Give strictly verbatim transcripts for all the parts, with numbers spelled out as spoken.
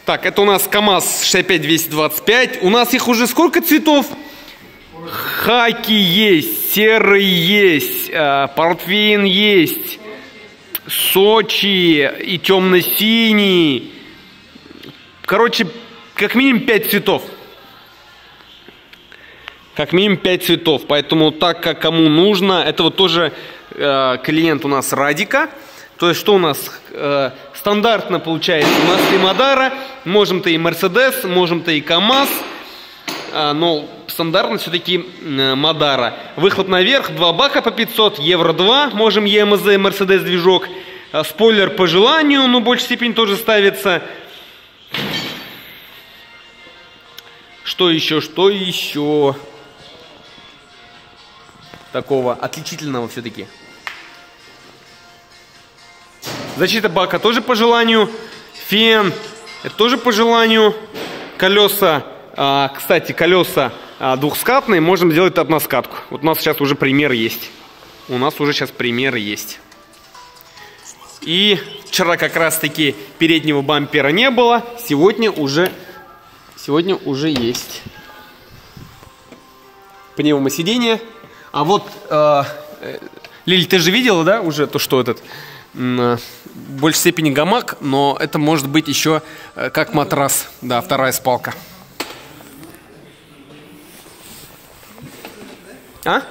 Так, это у нас КамАЗ шестьдесят пять двести двадцать пять. У нас их уже сколько цветов? Хаки есть, серый есть, портвейн есть, Сочи и темно-синий. Короче, как минимум пять цветов. Как минимум пять цветов. Поэтому так, как кому нужно. Это вот тоже э, клиент у нас Радика. То есть что у нас э, стандартно получается? У нас и Мадара, можем-то и Мерседес, можем-то и КамАЗ. Э, но стандартно все-таки э, Мадара. Выхлоп наверх, два бака по пятьсот, Евро два. Можем ЕМЗ, Мерседес движок. Э, спойлер по желанию, но в большей степени тоже ставится. Что еще? Что еще? Такого отличительного все-таки. Защита бака тоже по желанию. Фен это тоже по желанию. Колеса, а, кстати, колеса а, двухскатные. Можем сделать односкатку. Вот у нас сейчас уже пример есть. У нас уже сейчас пример есть. И вчера как раз таки переднего бампера не было. Сегодня уже, сегодня уже есть. Пневмосиденье. А вот, э, Лиль, ты же видела, да, уже то, что этот, э, в большей степени гамак, но это может быть еще э, как матрас, да, вторая спалка. А?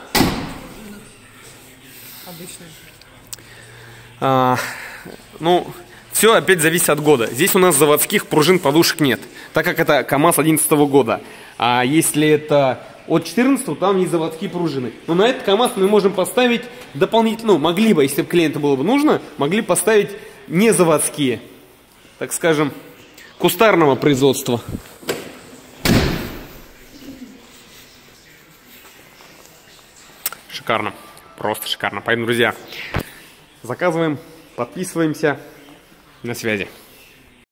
Обычный. А, ну, все опять зависит от года. Здесь у нас заводских пружин подушек нет, так как это КамАЗ одиннадцатого года. А если это от четырнадцатого, там есть заводские пружины. Но на этот КамАЗ мы можем поставить дополнительно, ну, могли бы, если бы клиенту было бы нужно, могли поставить не заводские, так скажем, кустарного производства. Шикарно, просто шикарно. Поэтому, друзья, заказываем, подписываемся, на связи.